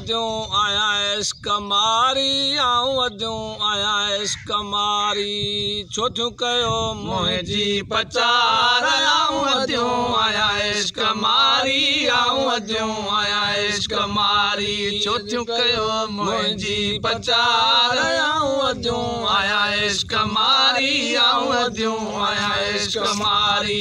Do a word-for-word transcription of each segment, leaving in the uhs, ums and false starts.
अजूं आया इश्क मारी आऊं अजूं आया इश्क मारी छो थियूं कयो मुंहिंजी पचार आऊं अजूं आया इश्क मारी आऊं अजूं आया इश्क मारी छो थियूं कयो मुंहिंजी पचार आऊं अजूं आया इश्क मारी आऊं अजूं आया इश्क मारी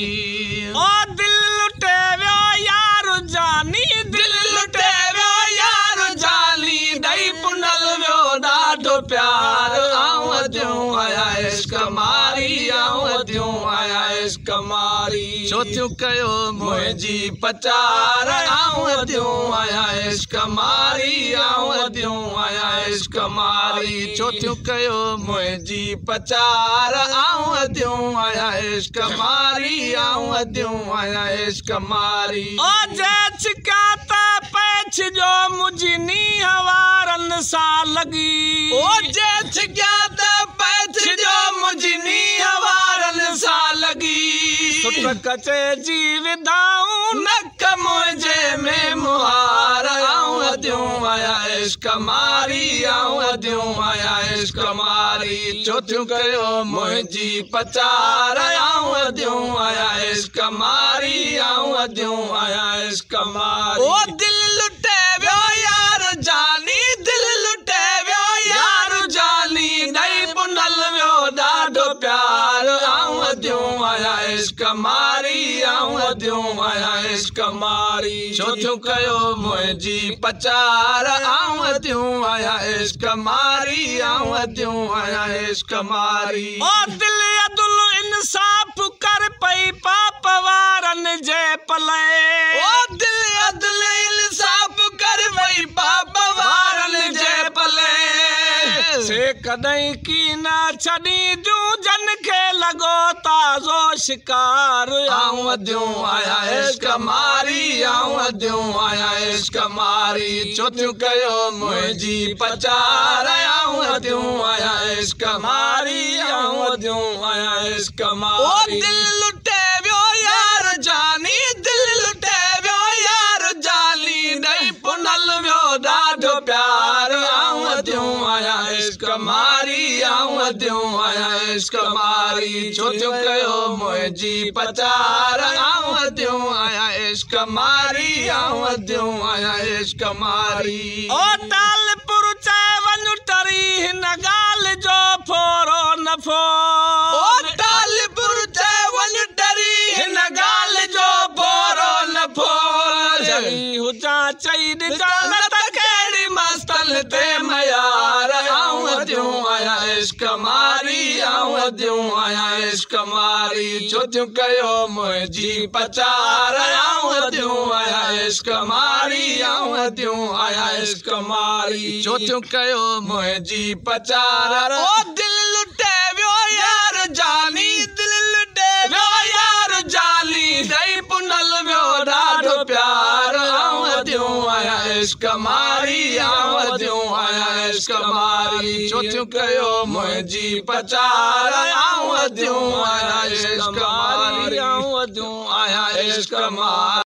ओ दिल लुटे वियो यार जानी दिल लुटे वियो यार जानी दई पुनल वियो ॾाढो प्यार आऊं अजूं आया इश्क मारी आऊं अजूं आया इश्क मारी छो थियूं कयो मुंहिंजी पचार आऊं अजूं आया इश्क मारी आऊं अजूं आया इश्क मारी छो थियूं कयो मुंहिंजी पचार आऊं अजूं आया इश्क मारी आऊं अजूं आया इश्क मारी ओ जे छिका त पैछ जो मुझनी हवारन सा लगी ओ जे छिका त पैछ जो मुझनी हवारन सा लगी सुठ कचे जी विदाऊं नक मुंहिंजे में मुहार आऊं अजूं आया इश्क मारी आऊं अजूं आया इश्क मारी छो थियूं कयो मुंहिंजी पचार आऊं अजूं आया इश्क मारी आऊं अजूं आया इश्क मारी ओ दिल लुटे वियो यार जानी दिल लुटे वियो यार जानी दई पुनल वियो ॾाढो प्यार आऊं अजूं आया इश्क मारी आऊं अजूं आया इश्क मारी छो थियूं कयो मुंहिंजी पचार आऊं अजूं आया इश्क मारी आऊं अजूं आया इश्क मारी ओ दिल अदुल इंसाफ कर पई पाप वारन जे पले ओ दिल अदुल इंसाफ कर पई पाप वारन जे पले से कदई की ना छड़ी जूं जन के लगो ताज़ो शिकार आऊं अजूं आया इश्क मारी आऊं अजूं आया इश्क मारी छो थियूं कयो मुंहिंजी पचार आऊं अजूं आया इश्क मारी आऊं अजूं आया इश्क मारी ओ दिल लुटे वियो यार जानी दिल लुटे वियो यार जानी दई पुनल वियो ॾाढो प्यार आऊं अजूं आया इश्क मारी आऊं अजूं आया इश्क मारी छो थियूं कयो मुंहिंजी पचार आऊं अजूं आया इश्क मारी आऊं अजूं आया इश्क मारी ओ तालपुर चए वञ टरी हिन ॻाल्हि जो फोरो नफ़ो ओ तालपुर चए वञ टरी हिन ॻाल्हि जो फोरो नफ़ो जड़ी हुजां चई ॾिजां त कहिड़ी मस्तल ते मयार आऊं अजूं आया इश्क मारी आऊं अजूं आया इश्क मारी छो थियूं कयो मुंहिंजी पचार आऊं अजूं आया इश्क मारी आऊं अजूं आया इश्क मारी छो थियूं कयो मुंहिंजी पचार ओ दिल लुटे वियो यार जानी दिल लुटे वियो यार जानी दई पुनल वियो ॾाढो प्यार आऊं अजूं आया इश्क मारी आऊं अजूं आया इश्क मारी छो थियूं कयो मुंहिंजी पचार आऊं अजूं आया इश्क मारी आऊं अजूं आया इश्क मारी।